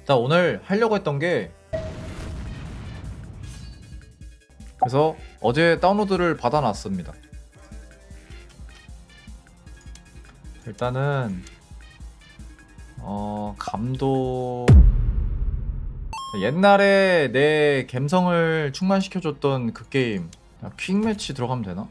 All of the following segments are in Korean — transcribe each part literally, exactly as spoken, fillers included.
나 오늘 하려고 했던 게, 그래서 어제 다운로드를 받아놨습니다. 일단은 어 감독, 옛날에 내 감성을 충만시켜줬던 그 게임. 야, 퀵매치 들어가면 되나?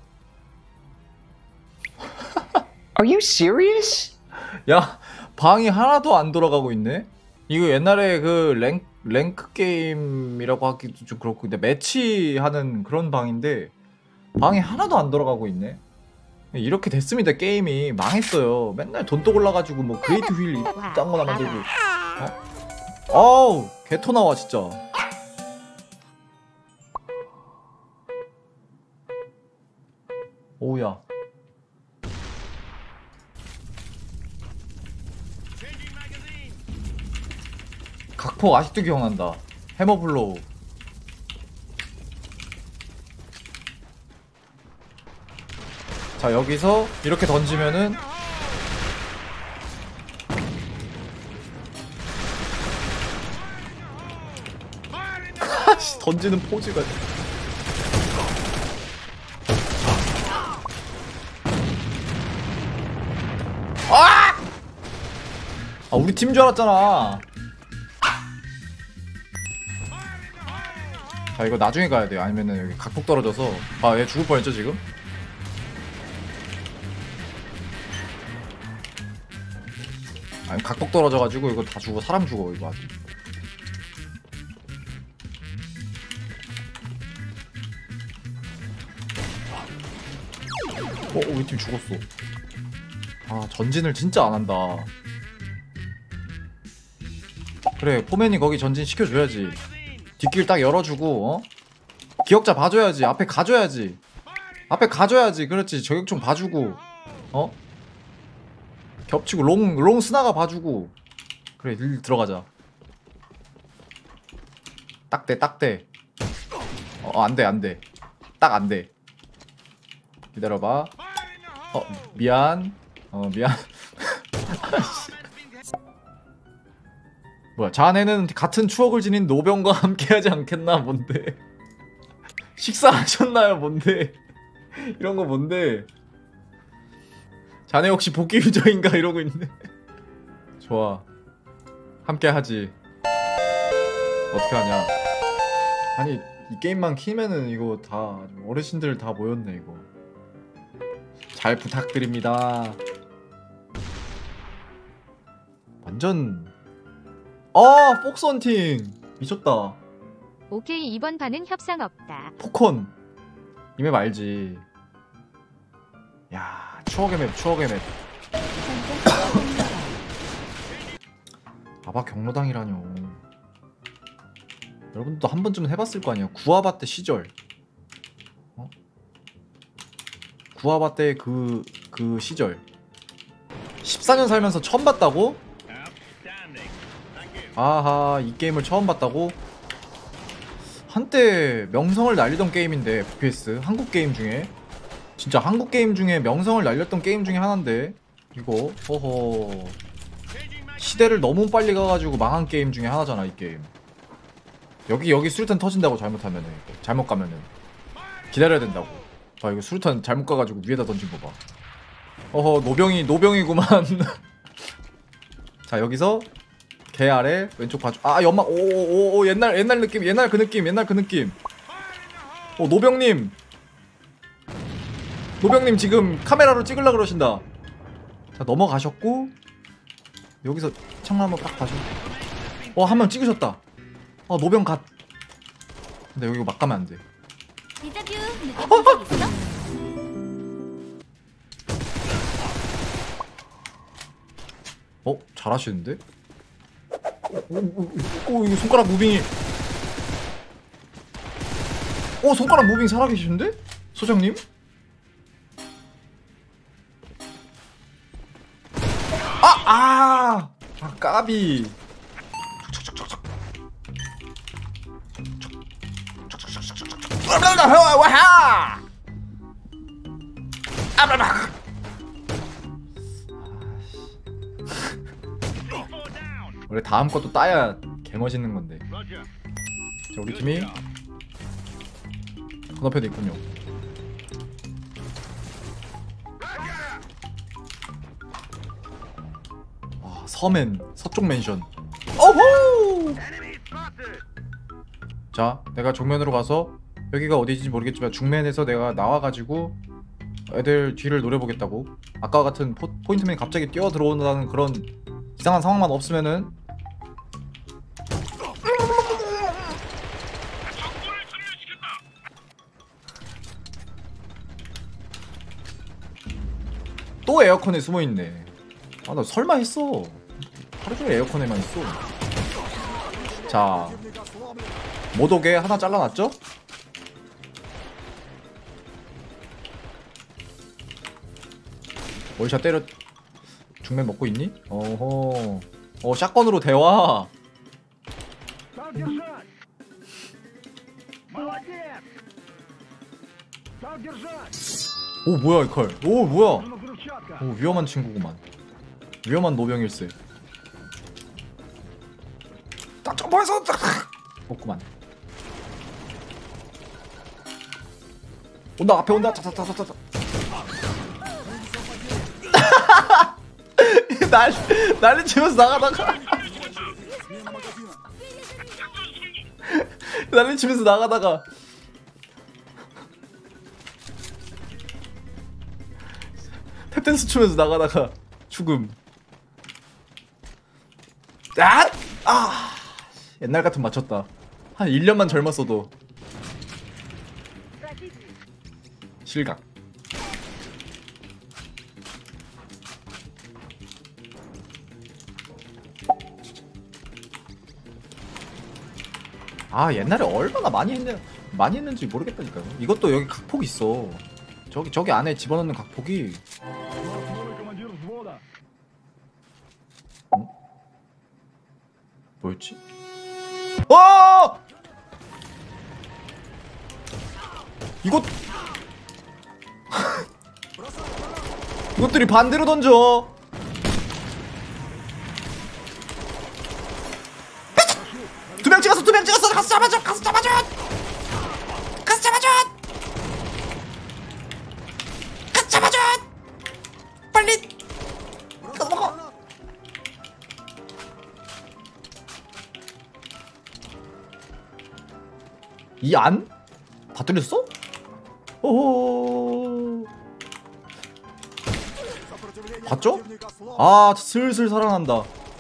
Are you serious? 야, 방이 하나도 안 돌아가고 있네? 이거 옛날에 그 랭, 랭크 게임이라고 하기도 좀 그렇고, 근데 매치하는 그런 방인데 방이 하나도 안 돌아가고 있네? 이렇게 됐습니다. 게임이 망했어요. 맨날 돈또 골라가지고 뭐 그레이트 휠 이딴 거나 만들고. 어? 어우, 개토 나와 진짜. 오우야. 각폭 아직도 기억난다. 해머블로우. 자, 여기서 이렇게 던지면은 던지는 포즈가. 아! 아, 우리 팀 줄 알았잖아. 자, 이거 나중에 가야 돼요. 아니면은 여기 각폭 떨어져서. 아, 얘 죽을 뻔했죠 지금? 아니, 각폭 떨어져가지고 이거 다 죽어. 사람 죽어 이거 아주. 어, 우리 팀 죽었어. 아, 전진을 진짜 안 한다. 그래, 포맨이 거기 전진 시켜줘야지. 뒷길 딱 열어주고, 어? 기억자 봐줘야지. 앞에 가줘야지. 앞에 가줘야지. 그렇지. 저격총 봐주고, 어? 겹치고 롱, 롱 스나가 봐주고. 그래, 일 들어가자. 딱대, 딱대. 어, 안돼, 안돼. 딱 안돼. 기다려봐. 어, 미안. 어, 미안. 뭐야, 자네는 같은 추억을 지닌 노병과 함께하지 않겠나? 뭔데? 식사하셨나요? 뭔데? 이런 거 뭔데? 자네 혹시 복귀 유저인가? 이러고 있네. 좋아, 함께하지. 어떻게 하냐? 아니, 이 게임만 키면은 이거 다 어르신들 다 모였네. 이거 잘 부탁드립니다. 완전 아, 폭스헌팅 미쳤다. 오케이, 이번 판은 협상 없다. 포콘 이 맵 알지? 야, 추억의 맵, 추억의 맵. 아바 경로당이라뇨. 여러분도 한 번쯤은 해봤을 거 아니야. 구아바 때 시절. 어? 구아바 때 그, 그 시절. 십사 년 살면서 처음 봤다고? 아하, 이 게임을 처음 봤다고? 한때 명성을 날리던 게임인데, 에프피에스 한국 게임 중에 진짜 한국 게임 중에 명성을 날렸던 게임 중에 하나인데 이거 허허, 시대를 너무 빨리 가가지고 망한 게임 중에 하나잖아. 이 게임 여기 여기 수류탄 터진다고. 잘못하면은 이거. 잘못 가면은 기다려야 된다고. 아, 이거 수류탄 잘못 가가지고 위에다 던진 거 봐. 어허, 노병이 노병이구만. 자, 여기서 개 아래 왼쪽 봐줘. 아, 연막. 오오오, 옛날 옛날 느낌. 옛날 그 느낌. 옛날 그 느낌. 오, 노병님. 노병님 지금 카메라로 찍으려 그러신다. 자, 넘어가셨고 여기서 창문 한번 딱 봐줘. 어, 한 명 찍으셨다. 어, 노병 갓. 근데 여기 막 가면 안 돼. 디자뷰 느껴본 적 있어? 어? 잘하시는데? 오, 오, 오, 이거 손가락 무빙이. 오, 손가락 무빙 살아계시는데? 소장님? 아! 아! 아, 까비. 원래 다음 것도 따야 개멋있는 건데. 자, 우리 팀이 건너편에 있군요. 와, 서맨 서쪽 맨션. 오호! 자, 내가 정면으로 가서 여기가 어디인지 모르겠지만 중맨에서 내가 나와가지고 애들 뒤를 노려보겠다고. 아까 같은 포, 포인트맨이 갑자기 뛰어 들어온다는 그런 이상한 상황만 없으면은 또 에어컨에 숨어있네. 아, 나 설마 했어. 하루종일 에어컨에만 있어. 자, 못 오게 하나 잘라놨죠? 월샷 때려. 중맨 먹고 있니? 어허. 어, 샷건으로 대화. 오, 뭐야 이 칼. 오, 뭐야. 오, 위험한 친구구만. 위험한 노병일세. 딱 점퍼해서 딱 없구만. 온다, 앞에 온다. 자자자자자. 날 난리 치면서 나가다가 난리 치면서 나가다가 탭댄스 추면서 나가다가 죽음. 아! 아! 옛날 같은 맞췄다. 한 일 년만 젊었어도. 실각. 아, 옛날에 얼마나 많이 했냐, 많이 했는지 모르겠다니까요. 이것도 여기 각폭 있어. 저기 저기 안에 집어넣는 각폭이. 어? 뭐였지? 어! 이것 이것들이 반대로 던져. 두 명 찍었어, 두 명 찍었어. 가서 잡아줘, 가서 잡아줘, 가서 잡아줘, 가서 잡아줘. 빨리 가서 먹어. 이 안? 다 뚫렸어? 오호. 봤죠? 아, 슬슬 살아난다.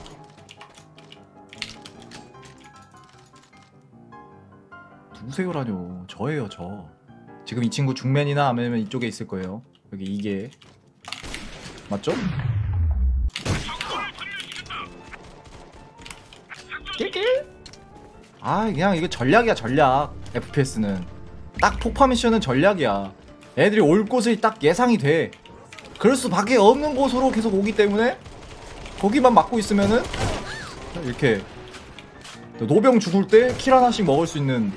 누구세요라뇨. 저예요, 저. 지금 이 친구 중맨이나 아니면 이쪽에 있을 거예요. 여기 이게 맞죠? 낄낄. 아, 그냥 이거 전략이야, 전략. 에프피에스는 딱 폭파 미션은 전략이야. 애들이 올 곳이 딱 예상이 돼. 그럴 수밖에 없는 곳으로 계속 오기 때문에 거기만 막고 있으면은 이렇게 노병 죽을 때 킬 하나씩 먹을 수 있는.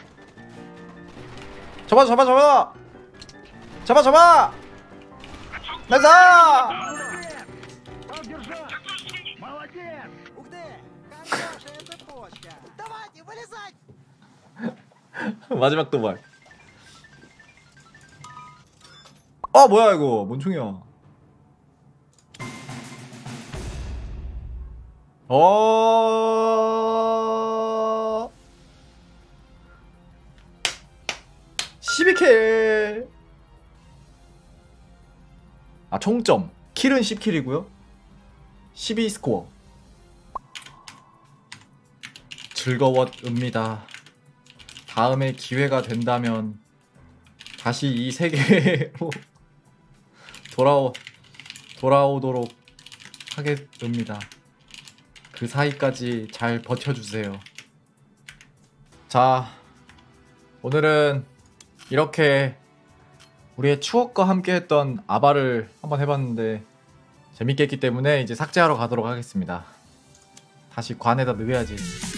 잡아 잡아 잡아 잡아 잡아 나이스. 마지막 도발. 아, 뭐야 이거. 뭔 총이야. 어 십이 킬. 아, 총점. 킬은 십 킬이고요 십이 스코어. 즐거웠습니다. 다음에 기회가 된다면 다시 이 세계로 돌아오 돌아오도록 하겠습니다. 그 사이까지 잘 버텨주세요. 자, 오늘은 이렇게 우리의 추억과 함께 했던 아바를 한번 해봤는데 재밌게 했기 때문에 이제 삭제하러 가도록 하겠습니다. 다시 관에다 넣어야지.